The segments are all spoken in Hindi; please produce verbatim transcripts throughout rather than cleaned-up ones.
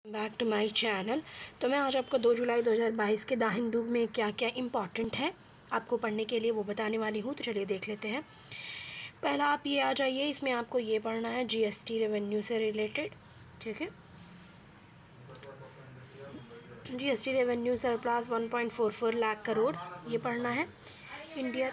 Back to my channel. तो मैं आज आपको दो जुलाई दो हज़ार बाईस के द हिंदू में क्या क्या इम्पॉर्टेंट है आपको पढ़ने के लिए वो बताने वाली हूँ। तो चलिए देख लेते हैं। पहला आप ये आ जाइए, इसमें आपको ये पढ़ना है जीएसटी रेवेन्यू से रिलेटेड। ठीक है, GST revenue surplus one point four four lakh crore, ये पढ़ना है। इंडिया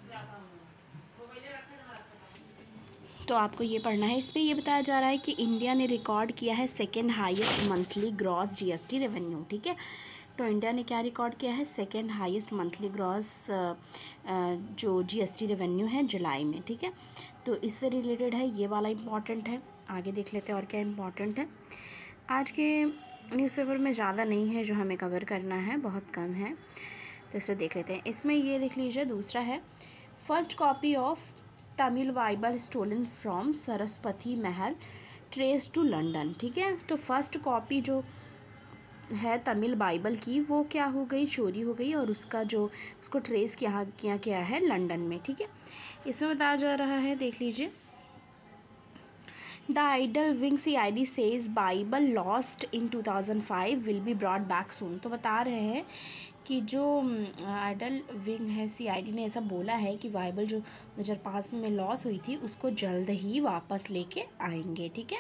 तो आपको ये पढ़ना है। इस पर ये बताया जा रहा है कि इंडिया ने रिकॉर्ड किया है second highest monthly gross GST revenue. ठीक है, तो इंडिया ने क्या रिकॉर्ड किया है? सेकेंड हाईएस्ट मंथली ग्रॉस जो जीएसटी रेवेन्यू है जुलाई में। ठीक है, तो इससे रिलेटेड है, ये वाला इम्पॉर्टेंट है। आगे देख लेते हैं और क्या इम्पॉर्टेंट है। आज के न्यूज़पेपर में ज़्यादा नहीं है जो हमें कवर करना है, बहुत कम है, तो इसलिए देख लेते हैं। इसमें ये देख लीजिए, दूसरा है first copy of Tamil Bible stolen from Saraswathi Mahal trace to London. ठीक है, तो फर्स्ट कॉपी जो है तमिल बाइबल की वो क्या हो गई? चोरी हो गई, और उसका जो उसको ट्रेस किया किया गया है लंदन में। ठीक है, इसमें बताया जा रहा है, देख लीजिए। The idol wing C I D says Bible lost in two thousand five will be brought back soon. तो बता रहे हैं कि जो आइडल विंग है सीआईडी ने ऐसा बोला है कि बाइबल जो दो हज़ार पाँच में लॉस हुई थी उसको जल्द ही वापस लेके आएंगे। ठीक है,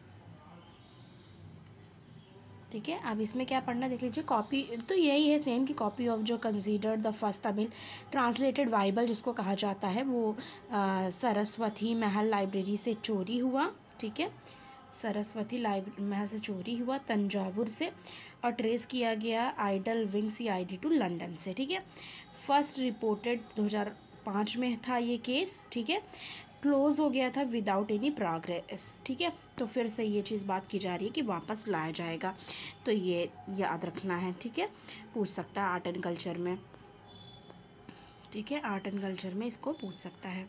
ठीक है। अब इसमें क्या पढ़ना देख लीजिए। कॉपी तो यही है सेम कि कॉपी ऑफ जो considered the first Tamil translated Bible जिसको कहा जाता है वो आ, सरस्वती महल लाइब्रेरी से चोरी हुआ। ठीक है, सरस्वती लाइब्रेरी महल से चोरी हुआ तंजावुर से, और ट्रेस किया गया idol wing CID to London से। ठीक है, फर्स्ट रिपोर्टेड दो हज़ार पाँच में था ये केस। ठीक है, क्लोज हो गया था विदाउट एनी प्रोग्रेस। ठीक है, तो फिर से ये चीज़ बात की जा रही है कि वापस लाया जाएगा, तो ये याद रखना है। ठीक है, पूछ सकता है आर्ट एंड कल्चर में। ठीक है, आर्ट एंड कल्चर में इसको पूछ सकता है,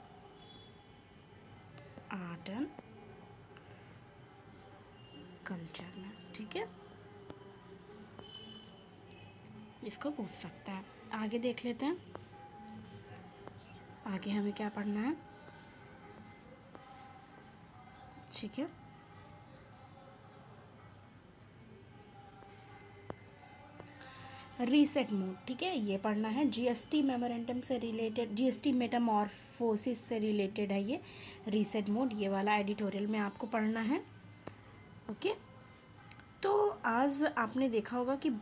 आर्ट एंड कल्चर में। ठीक है, इसको पूछ सकता है। आगे देख लेते हैं, आगे हमें क्या पढ़ना है। ठीक है, रीसेट मोड। ठीक है, ये पढ़ना है। जीएसटी मेमोरेंडम से रिलेटेड, जीएसटी मेटामॉर्फोसिस से रिलेटेड है ये रीसेट मोड, ये वाला एडिटोरियल में आपको पढ़ना है। ओके, तो आज आपने देखा होगा कि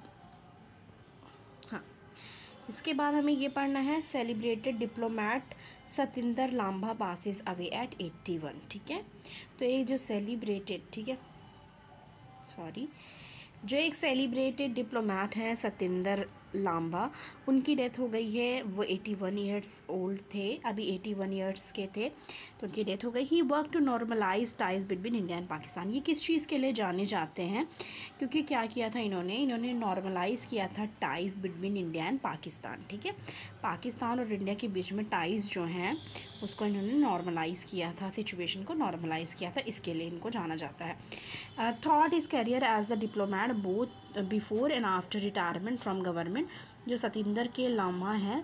हाँ, इसके बाद हमें ये पढ़ना है celebrated diplomat Satinder Lambah passes away at eighty one. ठीक है, तो ये जो सेलिब्रेटेड, ठीक है सॉरी जो एक सेलिब्रेटेड डिप्लोमैट हैं सतिंदर लांबा, उनकी डेथ हो गई है। वो इक्यासी इयर्स ओल्ड थे, अभी इक्यासी इयर्स के थे, तो उनकी डेथ हो गई। He work to normalise ties between India and Pakistan. ये किस चीज़ के लिए जाने जाते हैं? क्योंकि क्या किया था इन्होंने इन्होंने नॉर्मलाइज किया था ties between India and Pakistan. ठीक है, पाकिस्तान और इंडिया के बीच में टाइज जो हैं उसको इन्होंने नॉर्मलाइज़ किया था, सिचुएशन को नॉर्मलाइज़ किया था, इसके लिए इनको जाना जाता है। Thought is career as the diplomat both before and after retirement from government. जो सतिंदर के लामा हैं,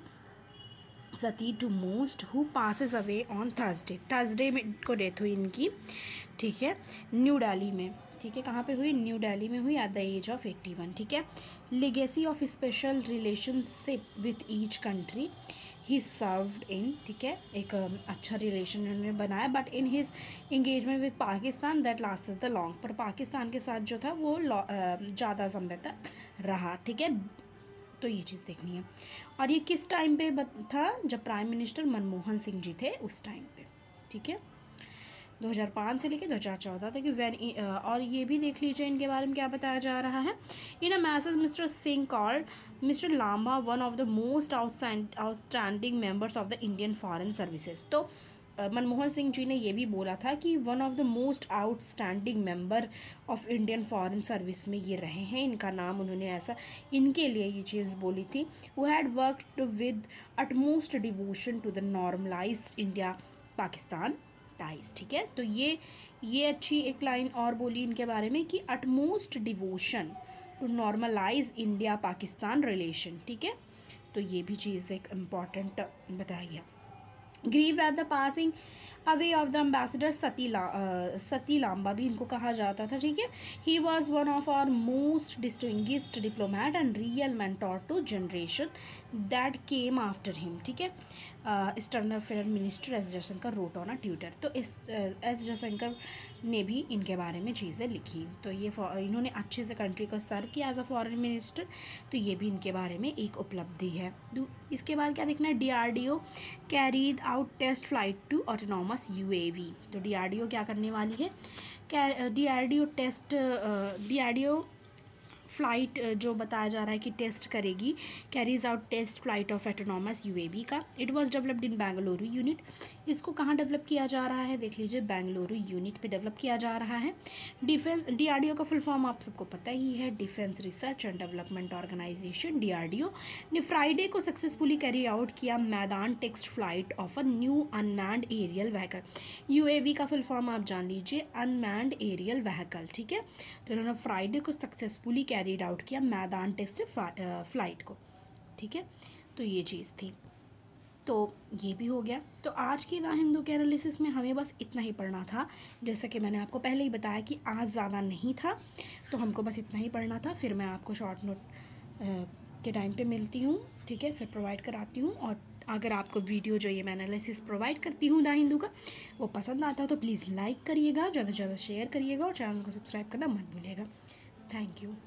Sati to most who passes away on Thursday, Thursday में को डेथ हुई इनकी। ठीक है, न्यू दिल्ली में। ठीक है, कहाँ पे हुई? न्यू दिल्ली में हुई at the age of eighty one. ठीक है, legacy of special relationship with each country he served in. ठीक है, एक अच्छा रिलेशन उन्होंने बनाया, but in his engagement with Pakistan that lasted the long. पर पाकिस्तान के साथ जो था वो ज़्यादा समय तक रहा। ठीक है, तो ये चीज़ देखनी है। और ये किस टाइम पे था? जब प्राइम मिनिस्टर मनमोहन सिंह जी थे उस टाइम पे। ठीक है, दो हज़ार पाँच से लेकर दो हज़ार चौदह तक। वैन और ये भी देख लीजिए इनके बारे में क्या बताया जा रहा है। In a message Mr Singh called Mr Lambah one of the most outstanding members of the Indian foreign services. तो मनमोहन सिंह जी ने ये भी बोला था कि one of the most outstanding member of Indian foreign service में ये रहे हैं, इनका नाम उन्होंने ऐसा इनके लिए ये चीज़ बोली थी। वो had worked with utmost devotion to the normalised India Pakistan ties. ठीक है, तो ये ये अच्छी एक लाइन और बोली इनके बारे में कि utmost devotion to normalise India Pakistan relation. ठीक है, तो ये भी चीज़ एक इम्पॉर्टेंट बताया गया। Grieve at the passing away of the ambassador Sati ला uh, सती लांबा भी इनको कहा जाता था, ठीक है। He was one of our most distinguished diplomat and real mentor to generation that came after him, ठीक है। Eastern affair minister S Jaishankar wrote on a Twitter. तो इस एस जयशंकर ने भी इनके बारे में चीज़ें लिखी। तो ये इन्होंने अच्छे से कंट्री को सर्व किया एज अ फॉरेन मिनिस्टर, तो ये भी इनके बारे में एक उपलब्धि है। इसके बाद क्या देखना है, DRDO carried out test flight to autonomous UAV. तो डीआरडीओ क्या करने वाली है, डीआरडीओ टेस्ट डीआरडीओ फ्लाइट जो बताया जा रहा है कि टेस्ट करेगी, carries out test flight of autonomous UAV का। It was developed in Bengaluru unit. इसको कहाँ डेवलप किया जा रहा है, देख लीजिए, बेंगलुरु यूनिट पे डेवलप किया जा रहा है। डिफेंस डीआरडीओ का फुल फॉर्म आप सबको पता ही है, defence research and development organisation. DRDO ने फ्राइडे को सक्सेसफुली कैरी आउट किया maiden test flight of a new unmanned aerial vehicle. UAV का फुल फॉर्म आप जान लीजिए, अनमैन्ड एरियल व्हीकल, ठीक है। तो इन्होंने फ्राइडे को सक्सेसफुली कैरीड आउट किया मैदान टेस्ट फ्लाइट को, ठीक है। तो ये चीज़ थी, तो ये भी हो गया। तो आज की द हिंदू के एनालिसिस में हमें बस इतना ही पढ़ना था। जैसा कि मैंने आपको पहले ही बताया कि आज ज़्यादा नहीं था, तो हमको बस इतना ही पढ़ना था। फिर मैं आपको शॉर्ट नोट के टाइम पे मिलती हूँ, ठीक है, फिर प्रोवाइड कराती हूँ। और अगर आपको वीडियो जो ये मैं एनालिसिस प्रोवाइड करती हूँ द हिंदू का वो पसंद आता है तो प्लीज़ लाइक करिएगा, ज़्यादा से ज़्यादा शेयर करिएगा और चैनल को सब्सक्राइब करना मत भूलिएगा। Thank you.